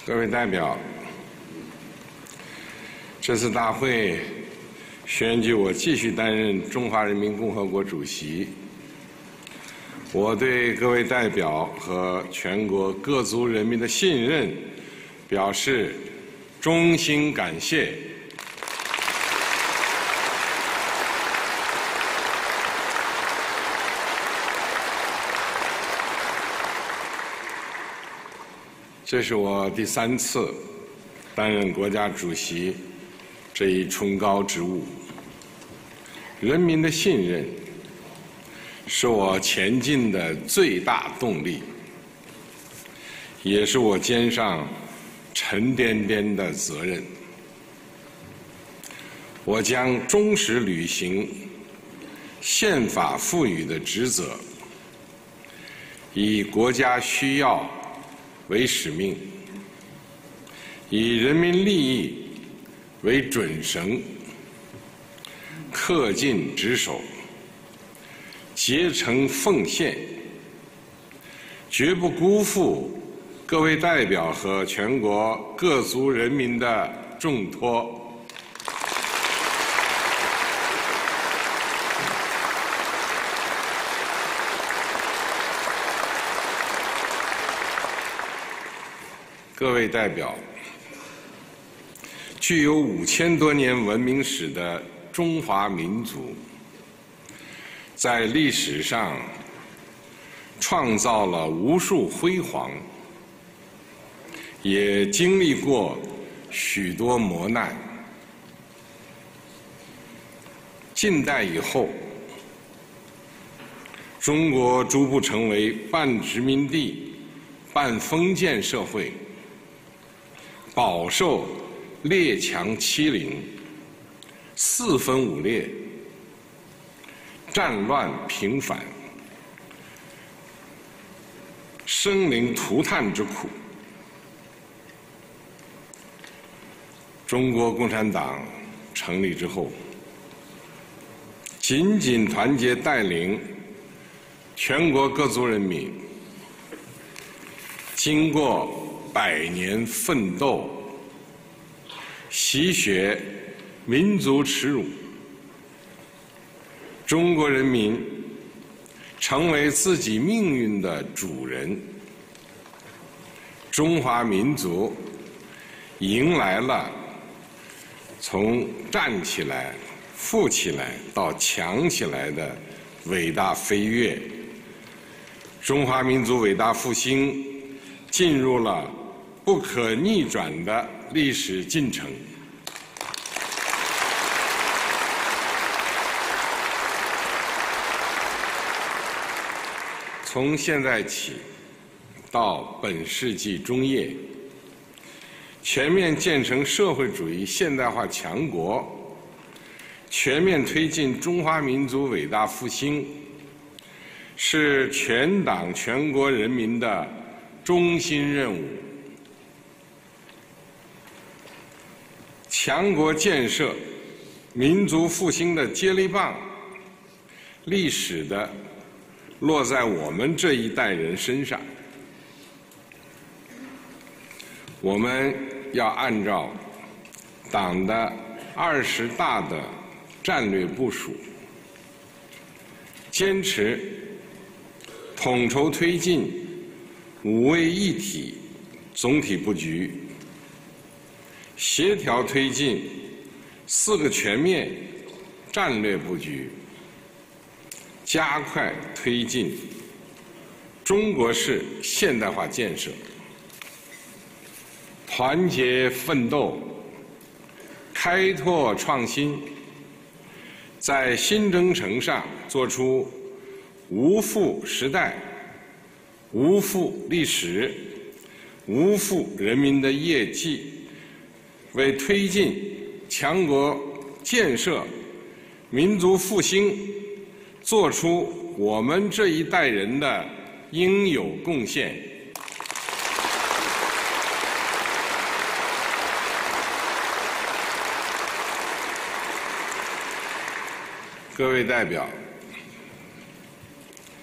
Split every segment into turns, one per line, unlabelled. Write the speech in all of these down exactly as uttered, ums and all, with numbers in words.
各位代表，这次大会选举我继续担任中华人民共和国主席，我对各位代表和全国各族人民的信任表示衷心感谢。这是我第三次担任国家主席这一崇高职务。人民的信任是我前进的最大动力，也是我肩上沉甸甸的责任。我将忠实履行宪法赋予的职责，以国家需要为使命，以人民利益为准绳，恪尽职守，竭诚奉献，绝不辜负各位代表和全国各族人民的重托。各位代表，具有五千多年文明史的中华民族，在历史上创造了无数辉煌，也经历过许多磨难。近代以后，中国逐步成为半殖民地、半封建社会，饱受列强欺凌，四分五裂，战乱频繁，生灵涂炭之苦。中国共产党成立之后，紧紧团结带领全国各族人民，经过百年奋斗，洗雪民族耻辱，中国人民成为自己命运的主人，中华民族迎来了从站起来、富起来到强起来的伟大飞跃，中华民族伟大复兴进入了不可逆转的历史进程。从现在起到本世纪中叶，全面建成社会主义现代化强国，全面推进中华民族伟大复兴，是全党全国人民的中心任务。强国建设、民族复兴的接力棒，历史的落在我们这一代人身上。我们要按照党的二十大的战略部署，坚持统筹推进五位一体总体布局，协调推进四个全面战略布局，加快推进中国式现代化建设，团结奋斗，开拓创新，在新征程上做出无负时代、无负历史、无负人民的业绩，为推进强国建设、民族复兴做出我们这一代人的应有贡献。各位代表，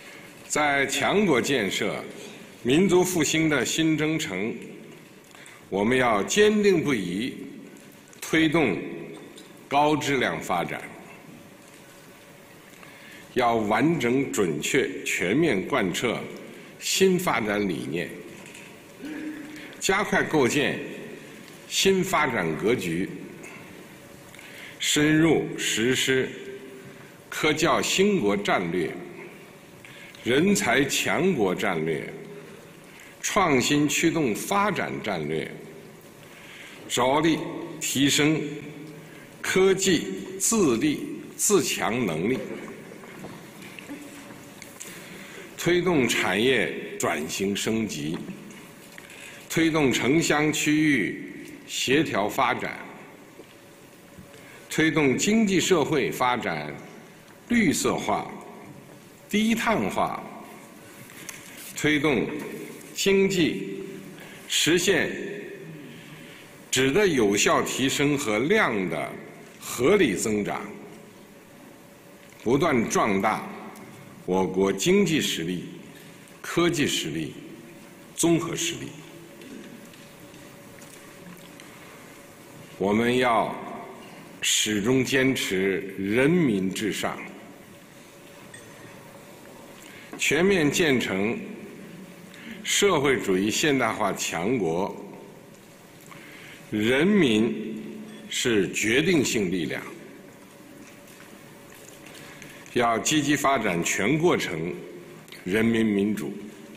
在强国建设、民族复兴的新征程， 我们要坚定不移推动高质量发展，要完整、准确、全面贯彻新发展理念，加快构建新发展格局，深入实施科教兴国战略、人才强国战略、创新驱动发展战略，着力提升科技自立自强能力，推动产业转型升级，推动城乡区域协调发展，推动经济社会发展绿色化、低碳化，推动经济实现质的有效提升和量的合理增长，不断壮大我国经济实力、科技实力、综合实力。我们要始终坚持人民至上，全面建成社会主义现代化强国。人民是决定性力量，要积极发展全过程人民民主，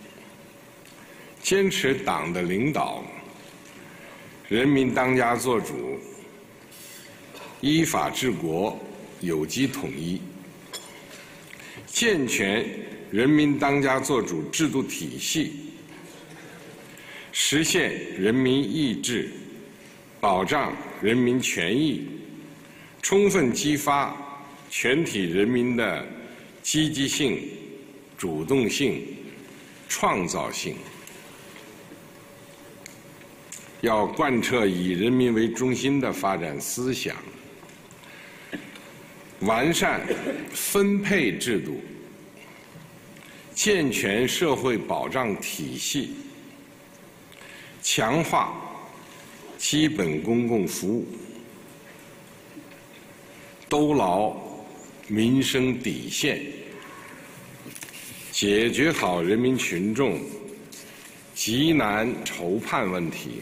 坚持党的领导，人民当家作主，依法治国，有机统一，健全人民当家作主制度体系，实现人民意志，保障人民权益，充分激发全体人民的积极性、主动性、创造性。要贯彻以人民为中心的发展思想，完善分配制度，健全社会保障体系，强化基本公共服务，兜牢民生底线，解决好人民群众急难愁盼问题，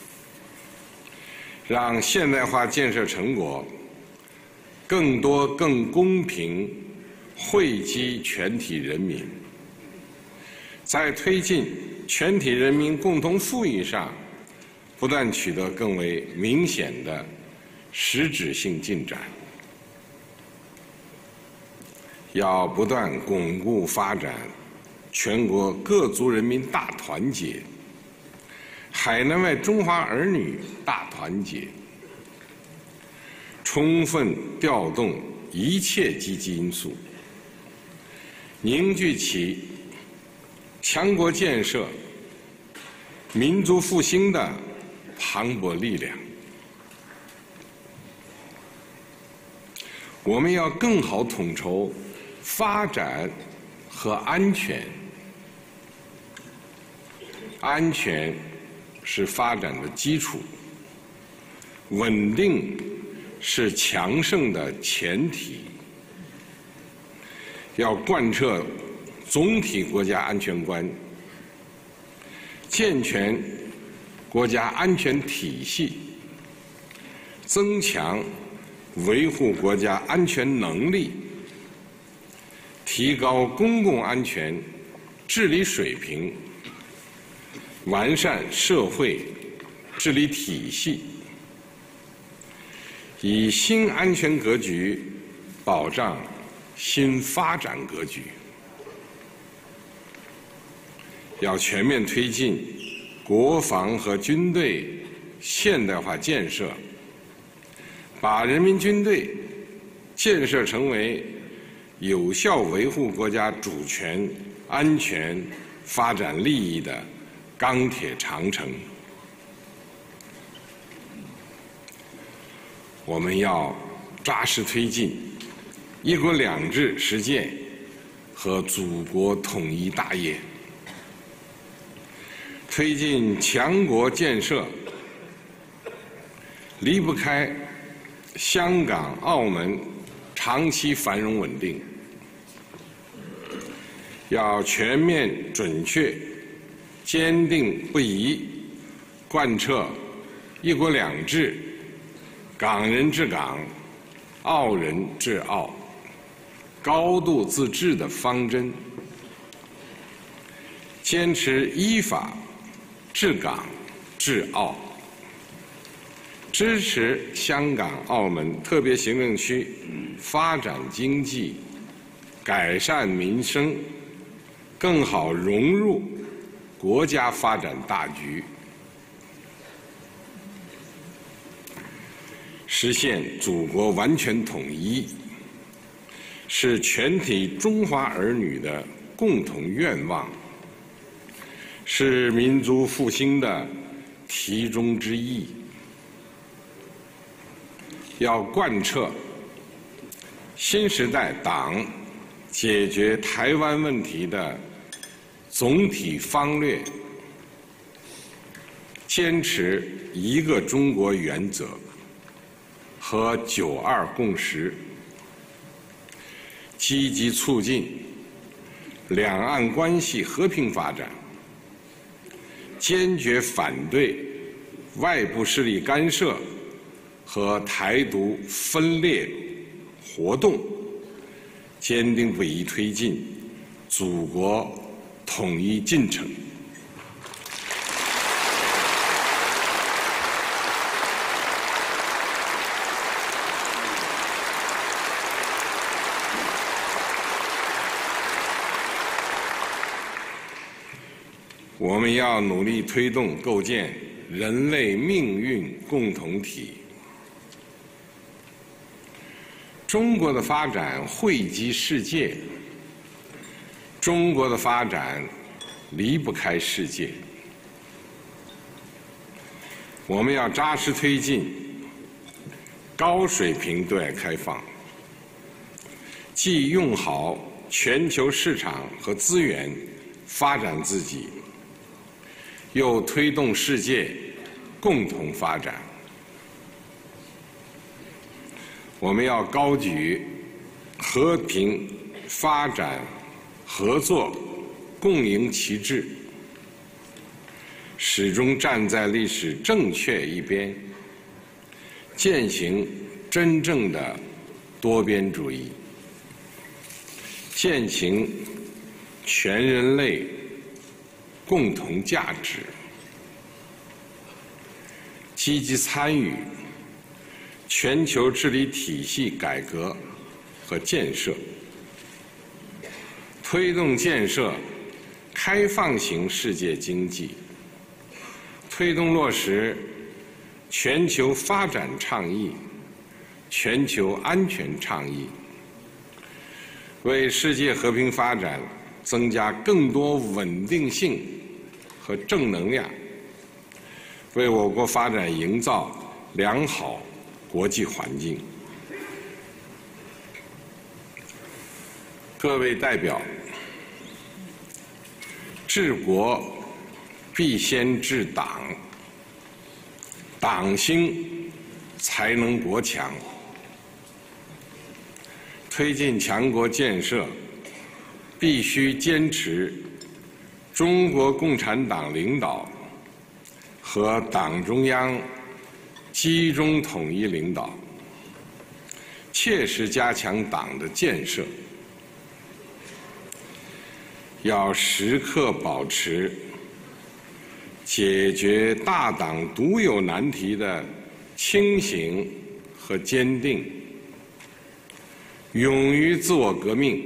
让现代化建设成果更多更公平惠及全体人民，在推进全体人民共同富裕上不断取得更为明显的实质性进展。要不断巩固发展全国各族人民大团结、海内外中华儿女大团结，充分调动一切积极因素，凝聚起强国建设、民族复兴的磅礴力量。我们要更好统筹发展和安全。安全是发展的基础，稳定是强盛的前提。要贯彻总体国家安全观，健全国家安全体系，增强维护国家安全能力，提高公共安全治理水平，完善社会治理体系，以新安全格局保障新发展格局。要全面推进国防和军队现代化建设，把人民军队建设成为有效维护国家主权、安全、发展利益的钢铁长城。我们要扎实推进一国两制实践和祖国统一大业，推进强国建设离不开香港、澳门长期繁荣稳定，要全面、准确、坚定不移贯彻“一国两制”、“港人治港”、“澳人治澳”、高度自治的方针，坚持依法治港、治澳，支持香港、澳门特别行政区发展经济、改善民生，更好融入国家发展大局，实现祖国完全统一，是全体中华儿女的共同愿望，是民族复兴的题中之义。要贯彻新时代党解决台湾问题的总体方略，坚持一个中国原则和九二共识，积极促进两岸关系和平发展，坚决反对外部势力干涉和台独分裂活动，坚定不移推进祖国统一进程。我们要努力推动构建人类命运共同体。中国的发展惠及世界，中国的发展离不开世界。我们要扎实推进高水平对外开放，既用好全球市场和资源发展自己，又推动世界共同发展。我们要高举和平、发展、合作、共赢旗帜，始终站在历史正确一边，践行真正的多边主义，践行全人类共同价值，积极参与全球治理体系改革和建设，推动建设开放型世界经济，推动落实全球发展倡议、全球安全倡议，为世界和平发展增加更多稳定性和正能量，为我国发展营造良好国际环境。各位代表，治国必先治党，党兴才能国强。推进强国建设，必须坚持中国共产党领导和党中央集中统一领导，切实加强党的建设，要时刻保持解决大党独有难题的清醒和坚定，勇于自我革命，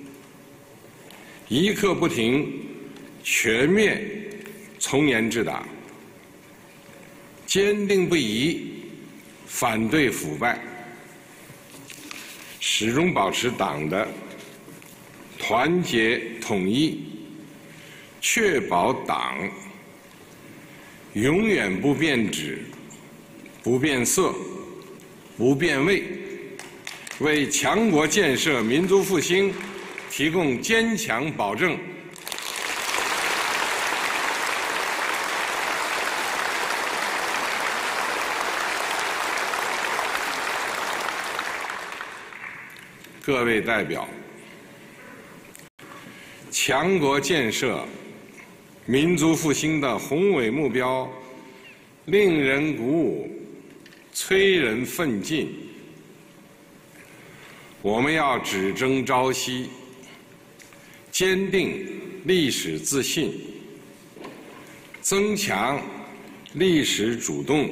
一刻不停全面从严治党，坚定不移反对腐败，始终保持党的团结统一，确保党永远不变质、不变色、不变味，为强国建设、民族复兴提供坚强保证。 各位代表，强国建设、民族复兴的宏伟目标令人鼓舞，催人奋进。我们要只争朝夕，坚定历史自信，增强历史主动，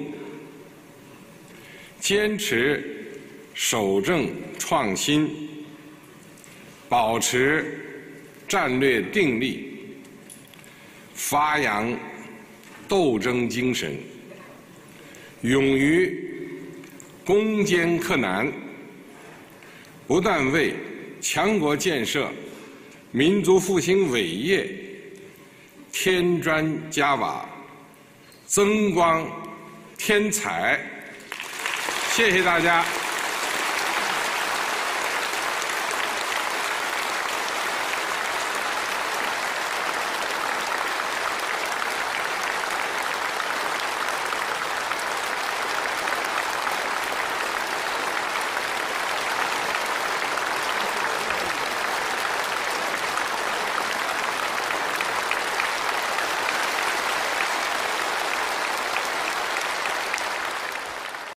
坚持守正创新，保持战略定力，发扬斗争精神，勇于攻坚克难，不断为强国建设、民族复兴伟业添砖加瓦、增光添彩。谢谢大家。